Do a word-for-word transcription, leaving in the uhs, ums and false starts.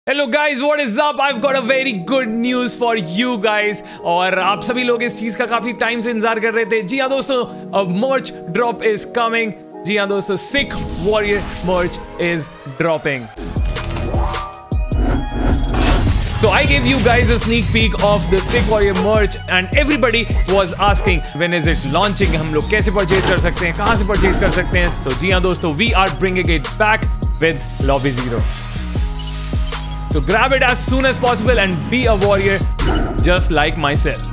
Hello guys, what is up? I have got a very good news for you guys. और आप सभी लोग इस चीज का काफी टाइम से इंतजार कर रहे थे। जी हाँ दोस्तों, अब मर्च ड्रॉप इज कमिंग। जी हाँ दोस्तों, Sikh warrior merch is dropping. So I gave you guys a sneak peek of the Sikhwarrior merch and everybody was asking when is it launching, हम लोग कैसे परचेज कर सकते हैं, कहाँ से परचेज कर सकते हैं। तो जी हाँ दोस्तों, we are bringing it back with Lobby Zero. So grab it as soon as possible and be a warrior just like myself.